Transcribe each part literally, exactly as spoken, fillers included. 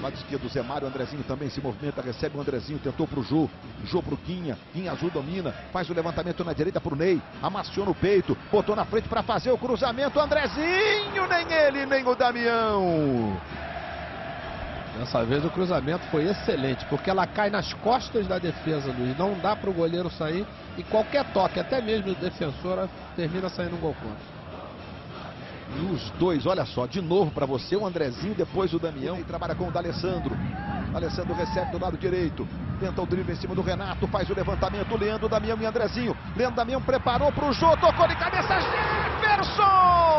lado esquerdo, o Zé Mário, o Andrezinho também se movimenta, recebe o Andrezinho, tentou pro Jô, Jô pro Quinha, Quinha azul domina, faz o levantamento na direita pro Ney, amaciou no peito, botou na frente para fazer o cruzamento, Andrezinho, nem ele, nem o Damião. Dessa vez o cruzamento foi excelente, porque ela cai nas costas da defesa, Luiz. Não dá para o goleiro sair e qualquer toque, até mesmo o defensor, termina saindo um gol contra. E os dois, olha só, de novo para você, o Andrezinho, depois o Damião. E trabalha com o D'Alessandro. D'Alessandro recebe do lado direito. Tenta o drible em cima do Renato, faz o levantamento. Leandro, Damião e Andrezinho. Leandro, Damião preparou para o Jô, tocou de cabeça, Jefferson!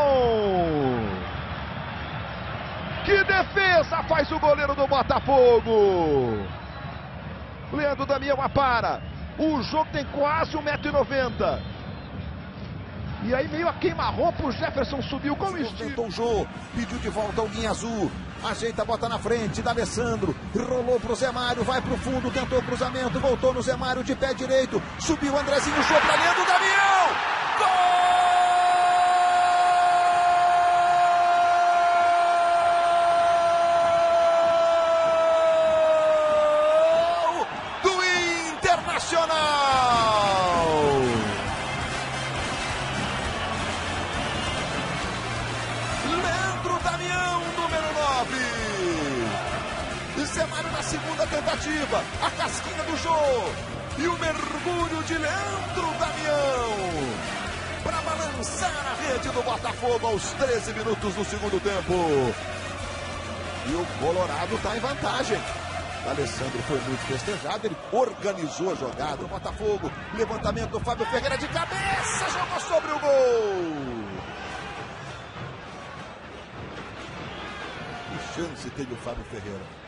Que defesa faz o goleiro do Botafogo! Leandro, Damião apara. O Jô tem quase um metro e noventa. E aí meio a queima-roupa, o Jefferson subiu com o estilo. O Jô, pediu de volta o Guinha Azul. Ajeita, bota na frente, D'Alessandro. Rolou pro Zé Mário, vai pro fundo, tentou o cruzamento, voltou no Zé Mário de pé direito. Subiu o Andrezinho, Jô pra Leandro, Damião! Gol! Zé Mário na segunda tentativa, a casquinha do Jô e o mergulho de Leandro Damião para balançar a rede do Botafogo aos treze minutos do segundo tempo. E o Colorado está em vantagem. D'Alessandro foi muito festejado, ele organizou a jogada. O Botafogo, levantamento do Fábio Ferreira de cabeça, jogou sobre o gol. Que chance teve o Fábio Ferreira.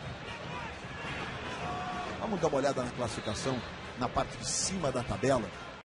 Vamos dar uma olhada na classificação, na parte de cima da tabela.